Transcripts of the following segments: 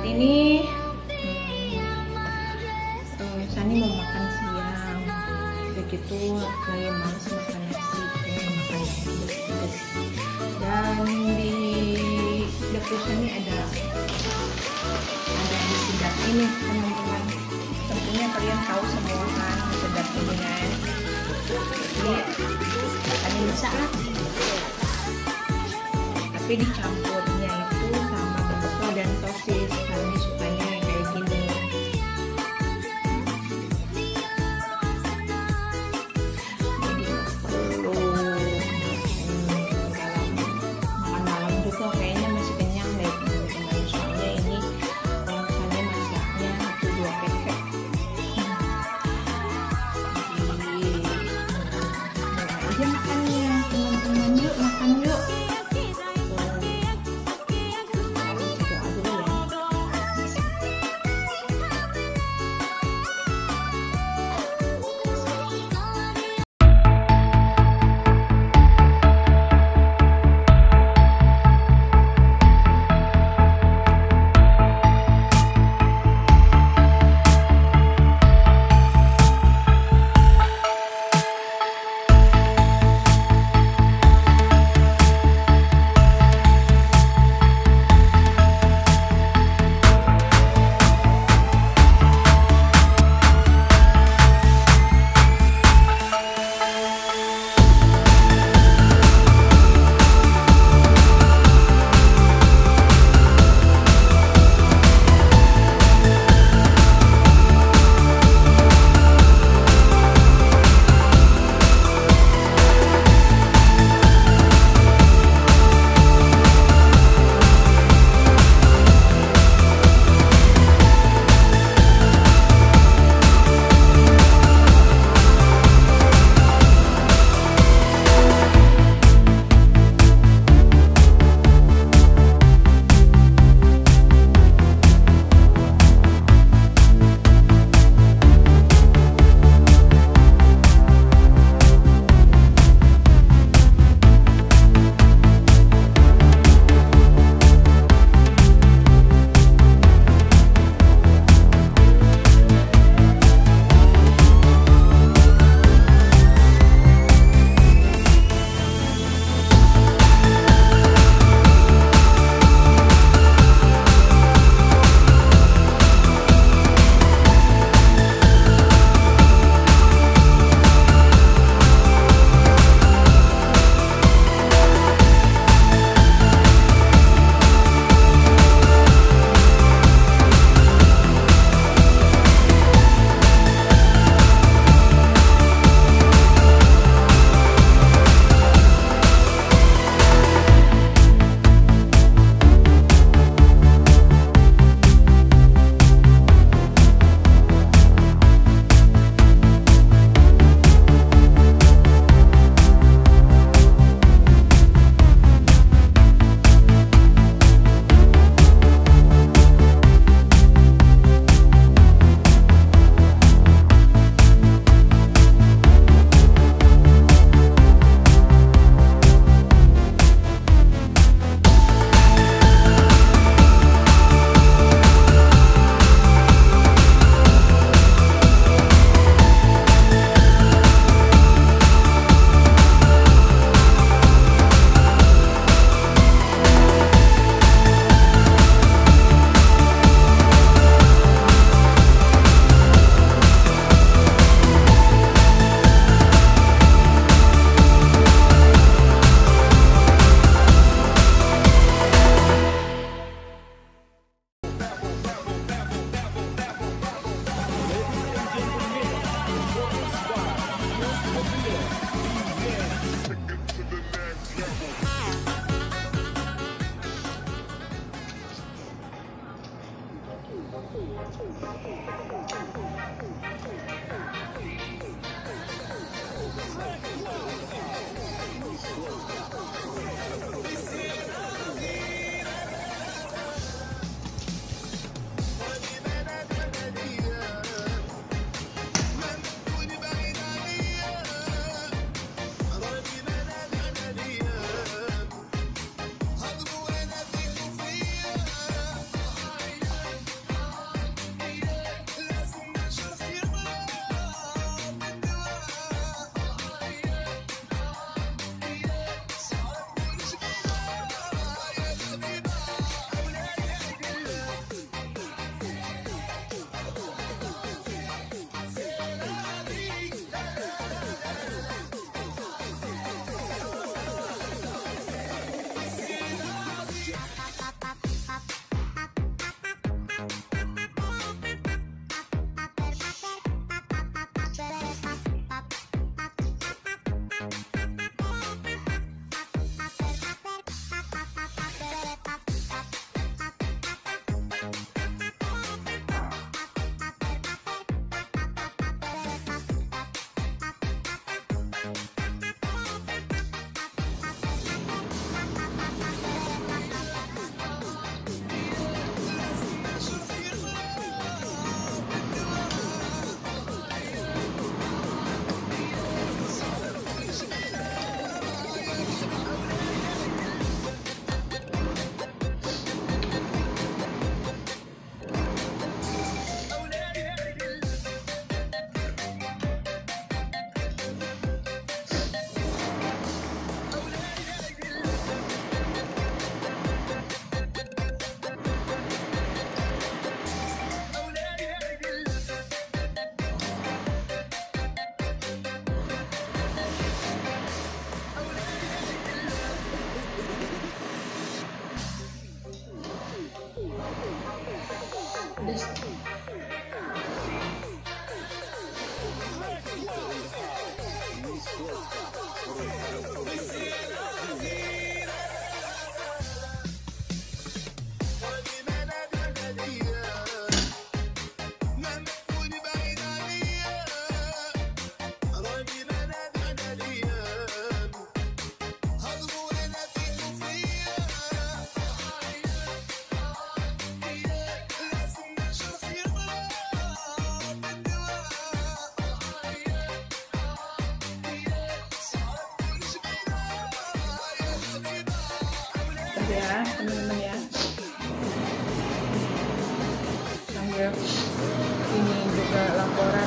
saat ini Sani mau makan siang, begitu lagi males makan nasi, pengen makan yang pedas. Dan di dapur Sani ada sedap ini teman-teman. Tentunya kalian tahu semua kan sedap ini kan. Jadi kalian bisa lah. Tapi dicampurnya itu sama bakso dan sosis. Kami sukanya kayak gini. Jadi perlu makan malam juga kayaknya masih kenyang deh teman-teman. Soalnya ini saya masaknya 1-2 paket. Jadi mulai aja makannya teman-teman, yuk makan yuk. pedas. Ya teman-teman ya, sambil ini juga laporan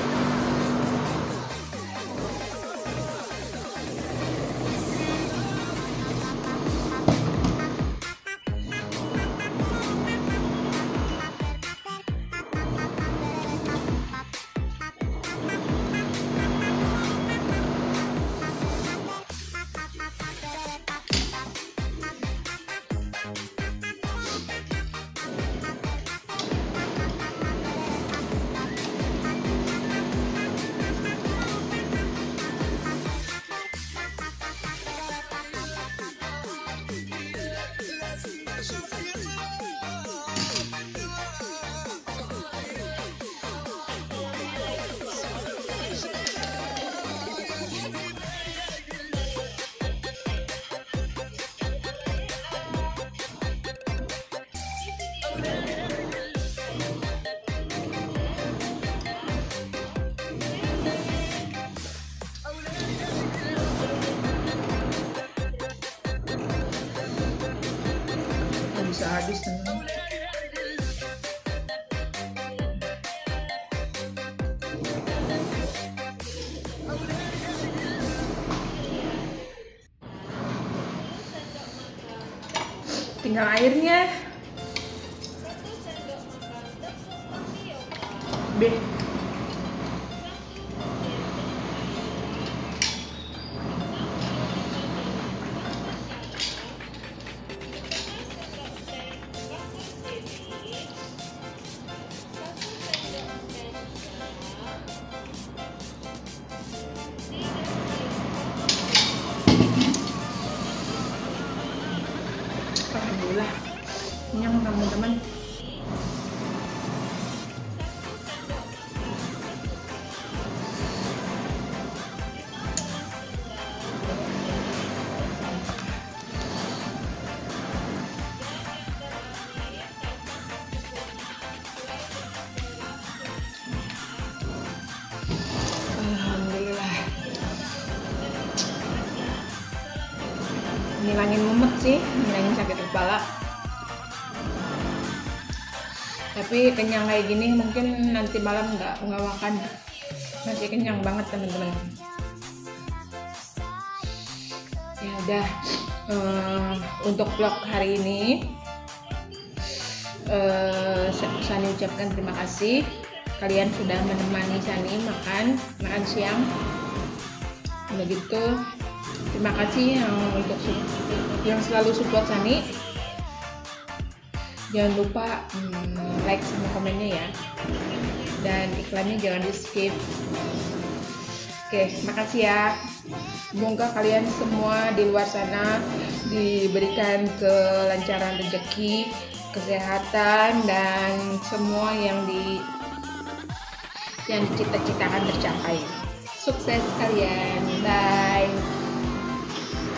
bisa habis teman. Tinggal airnya. B. Alhamdulillah kenyang teman-teman. Alhamdulillah. Ngilangin mumet sih, ngilangin sakit kepala. Tapi kenyang kayak gini mungkin nanti malam nggak makan, masih kenyang banget teman-teman. Ya udah, untuk vlog hari ini Sani ucapkan terima kasih kalian sudah menemani Sani makan siang. Udah gitu, terima kasih yang selalu support Sani. Jangan lupa like sama komennya ya, dan iklannya jangan di skip. Oke, makasih ya. Semoga kalian semua di luar sana diberikan kelancaran rezeki, kesehatan, dan semua yang dicita-citakan tercapai. Sukses kalian, bye.